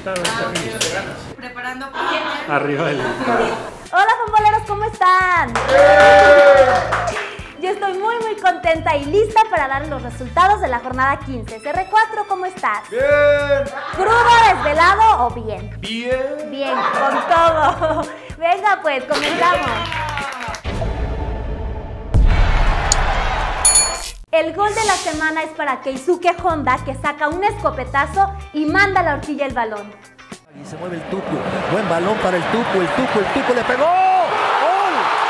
Preparando arriba del... Hola, futboleros, ¿cómo están? Yo estoy muy contenta y lista para dar los resultados de la jornada 15. CR4, ¿cómo estás? Bien. ¿Crudo, desvelado o bien? Bien. Bien, con todo. Venga pues, comenzamos. El gol de la semana es para Keisuke Honda, que saca un escopetazo y manda a la horquilla el balón. Y se mueve el Tucu. Buen balón para el Tucu le pegó. ¡Gol!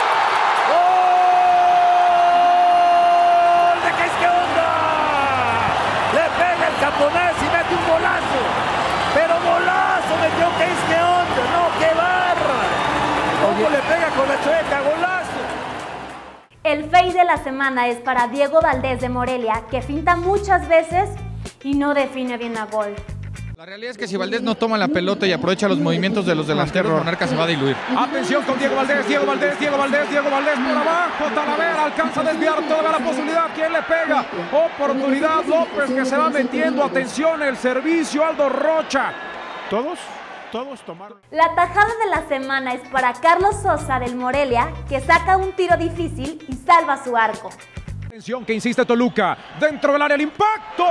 ¡Gol de Keisuke Honda! Le pega el japonés y mete un golazo. Pero golazo metió Keisuke Honda. ¡No, qué barra! ¿Cómo le pega con la chueca? ¡Golazo! El fake de la semana es para Diego Valdés de Morelia, que finta muchas veces y no define bien a gol. La realidad es que si Valdés no toma la pelota y aprovecha los movimientos de los delanteros, Monarca se va a diluir. Atención con Diego Valdés por abajo, Talavera alcanza a desviar toda la posibilidad. ¿Quién le pega? Oportunidad, López que se va metiendo. Atención, el servicio, Aldo Rocha. Todos tomaron. La tajada de la semana es para Carlos Sosa del Morelia, que saca un tiro difícil y salva su arco. Atención que insiste Toluca, dentro del área el impacto.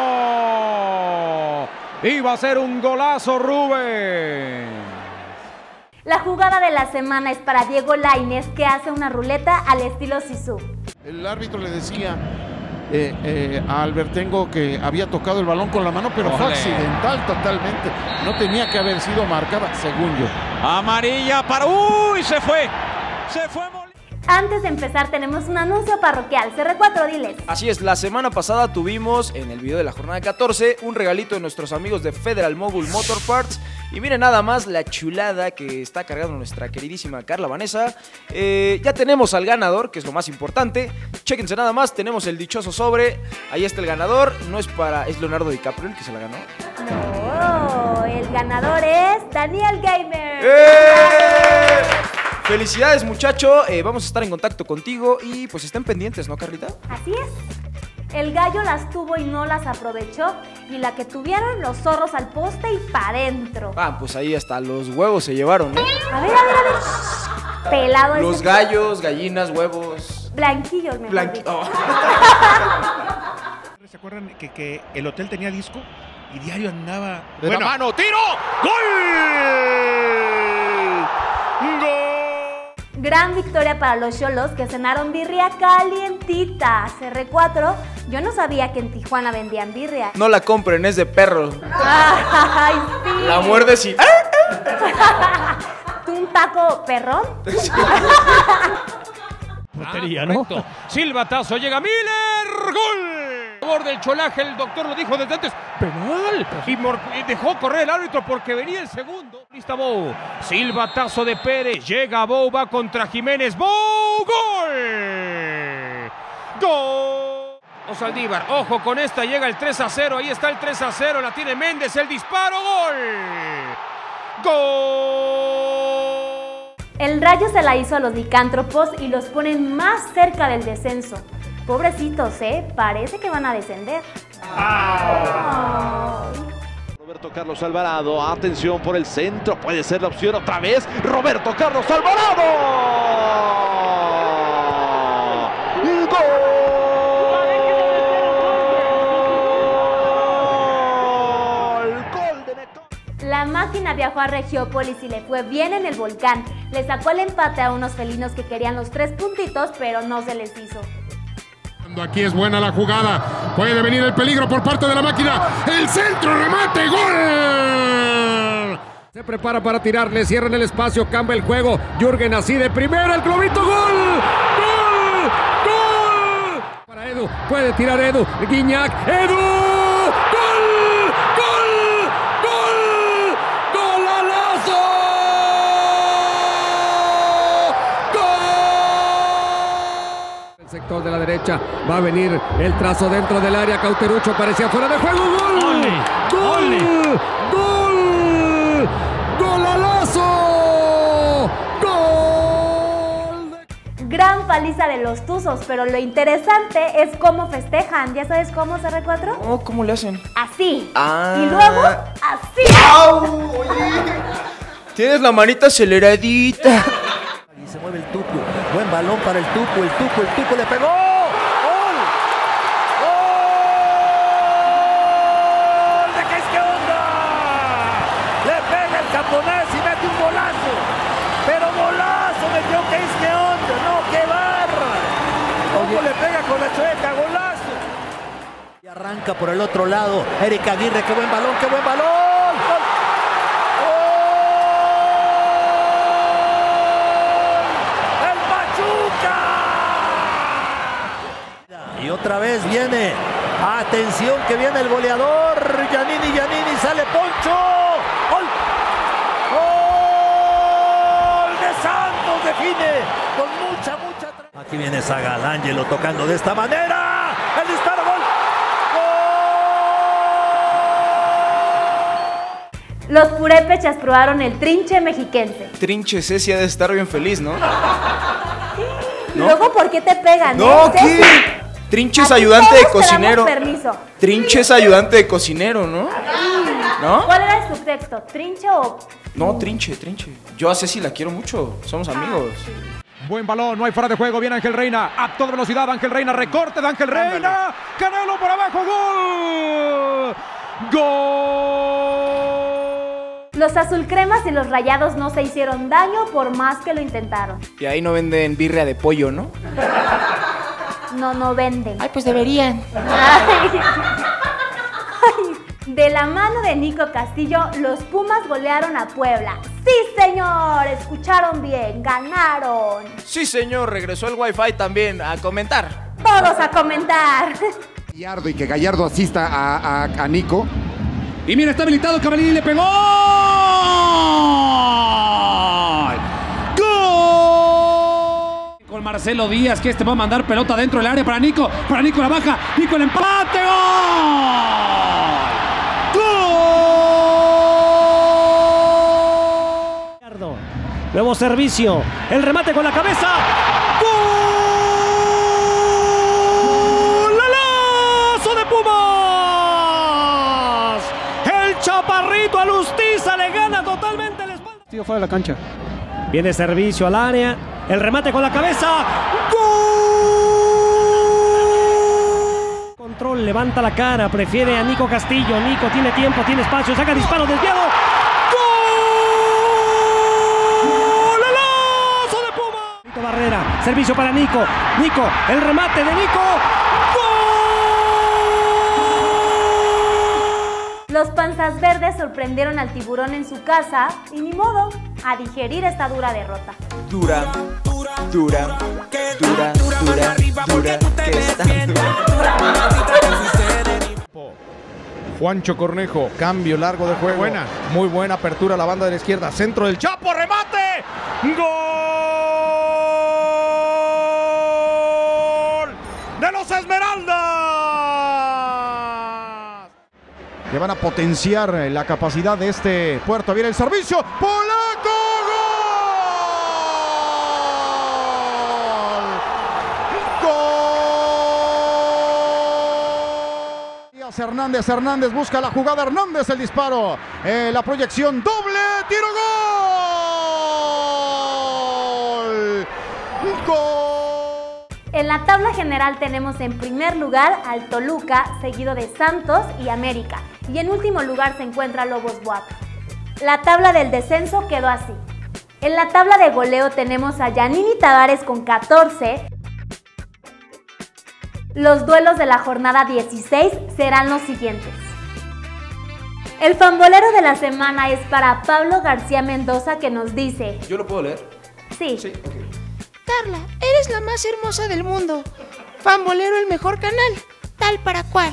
Iba a ser un golazo, Rubén. La jugada de la semana es para Diego Lainez, que hace una ruleta al estilo Zizou. El árbitro le decía a Albertengo que había tocado el balón con la mano, pero fue accidental totalmente. No tenía que haber sido marcada, según yo. Amarilla para... ¡Uy! Se fue. Antes de empezar tenemos un anuncio parroquial. CR4, diles. Así es, la semana pasada tuvimos en el video de la jornada 14 un regalito de nuestros amigos de Federal Mogul Motor Parts. Y miren nada más la chulada que está cargando nuestra queridísima Carla Vanessa. Ya tenemos al ganador, que es lo más importante. Chéquense nada más, tenemos el dichoso sobre. Ahí está el ganador, es Leonardo DiCaprio el que se la ganó. No, el ganador es Daniel Gamer. Felicidades, muchacho, vamos a estar en contacto contigo y pues estén pendientes, ¿no, Carlita? Así es. El gallo las tuvo y no las aprovechó, y la que tuvieron los zorros al poste y pa' adentro. Ah, pues ahí hasta los huevos se llevaron, ¿eh? A ver. Pelado. Los gallos, gallinas, huevos. Blanquillos, mejor dicho. ¿Se acuerdan que el hotel tenía disco y diario andaba... De la mano, tiro, gol. ¡Gol! Gran victoria para los Xolos, que cenaron birria calientita. CR4, yo no sabía que en Tijuana vendían birria. No la compren, es de perro. Ay, sí. La muerdes y... ¿Tú un taco perrón? Lotería, ¿no? Silbatazo, llega Miller, gol. A favor del Cholaje, el doctor lo dijo desde antes, penal. Y dejó correr el árbitro porque venía el segundo. Lista Bou, silbatazo de Pérez, llega Bou, va contra Jiménez, Bou, gol. Gol. Saldívar, ojo con esta, llega el 3-0, ahí está el 3-0, la tiene Méndez, el disparo, gol. Gol. El Rayo se la hizo a los licántropos y los ponen más cerca del descenso. Pobrecitos, parece que van a descender. Roberto Carlos Alvarado, atención por el centro, puede ser la opción otra vez. Roberto Carlos Alvarado. ¡Gol! La máquina viajó a Regiópolis y le fue bien en el Volcán. Le sacó el empate a unos felinos que querían los 3 puntitos, pero no se les hizo. Aquí es buena la jugada, puede venir el peligro por parte de la máquina, el centro, remate, gol. Se prepara para tirarle, cierran el espacio, cambia el juego, Jürgen así de primera, el globito, gol, gol, gol. Para Edu, puede tirar Edu, Guiñac, Edu, gol, gol, gol, golalazo. Sector de la derecha, va a venir el trazo dentro del área, Cauterucho parecía fuera de juego, gol, gol, gol, golalazo, gol. Gran paliza de los Tuzos, pero lo interesante es cómo festejan. ¿Ya sabes cómo, CR4? Oh, ¿cómo le hacen? Así. Ah. Y luego, así. ¡Au! Oye, tienes la manita aceleradita. Y se mueve el Tucu. Buen balón para el Tucu le pegó. ¡Gol! ¡Gol! ¿De qué es que onda? Le pega el japonés y mete un golazo. Pero golazo metió, ¿qué es que onda? No, qué barra. ¿Cómo le pega con la chueca? Golazo. Y arranca por el otro lado. Eric Aguirre, qué buen balón, qué buen balón. ¡Gol! Y otra vez viene, atención que viene el goleador, Giannini, sale Poncho, gol, gol de Santos, define con mucha. Aquí viene Zagal, Ángelo tocando de esta manera, el disparo, gol, gol. Los purépechas probaron el trinche mexiquense. Trinche Ceci ha de estar bien feliz, ¿no? ¿No? Luego, ¿por qué te pegan? No, ¿qué? Trinche es ayudante de cocinero. Permiso. Trinche es ayudante de cocinero, ¿no? ¿No? ¿Cuál era el subtexto? ¿Trinche o...? No, Trinche. Yo a Ceci la quiero mucho, somos amigos. Buen balón, no hay fuera de juego, viene Ángel Reina, a toda velocidad Ángel Reina, recorte de Ángel Reina, Canelo por abajo, gol, gol. Los azulcremas y los rayados no se hicieron daño por más que lo intentaron. Y ahí no venden birria de pollo, ¿no? No venden. Ay, pues deberían. Ay. De la mano de Nico Castillo, los Pumas golearon a Puebla. ¡Sí, señor! Escucharon bien, ganaron. Sí, señor, regresó el Wi-Fi también a comentar. Todos a comentar. Gallardo y que Gallardo asista a Nico. Y mira, está habilitado Cavallini, le pegó. ¡Gol! Con Marcelo Díaz, que este va a mandar pelota dentro del área para Nico. Para Nico la baja. Nico el empate. ¡Gol! ¡Gol! Nuevo servicio, el remate con la cabeza. ¡Golazo de Pumas! El chaparrito Alustiza le gana totalmente la espalda. Tío, fuera de la cancha. Viene servicio al área, el remate con la cabeza. ¡Gol! Control, levanta la cara, prefiere a Nico Castillo. Nico tiene tiempo, tiene espacio, saca disparo desviado. Barrera, servicio para Nico, el remate de Nico. ¡Gol! Los panzas verdes sorprendieron al Tiburón en su casa y ni modo, a digerir esta dura derrota. Dura, que está dura. Juancho Cornejo, cambio largo de juego. Buena. Muy buena apertura a la banda de la izquierda. Centro del Chapo, remate. ¡Gol! ¡De los Esmeraldas! Que van a potenciar la capacidad de este puerto. Viene el servicio. ¡Polaco! Hernández busca la jugada, Hernández el disparo, la proyección, doble, tiro, gol. En la tabla general tenemos en primer lugar al Toluca, seguido de Santos y América, y en último lugar se encuentra Lobos WAP. La tabla del descenso quedó así. En la tabla de goleo tenemos a Giannini Tavares con 14. Los duelos de la jornada 16 serán los siguientes. El fambolero de la semana es para Pablo García Mendoza, que nos dice... ¿Yo lo puedo leer? Sí. Okay. Carla, eres la más hermosa del mundo. Fambolero, el mejor canal. Tal para cual.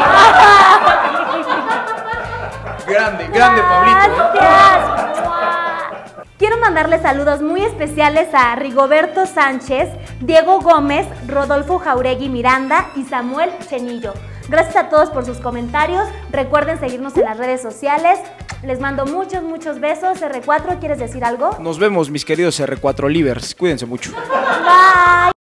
Grande, Pablito. Gracias. Quiero mandarle saludos muy especiales a Rigoberto Sánchez, Diego Gómez, Rodolfo Jauregui Miranda y Samuel Chenillo. Gracias a todos por sus comentarios. Recuerden seguirnos en las redes sociales. Les mando muchos besos. R4, ¿quieres decir algo? Nos vemos, mis queridos R4 Livers. Cuídense mucho. Bye.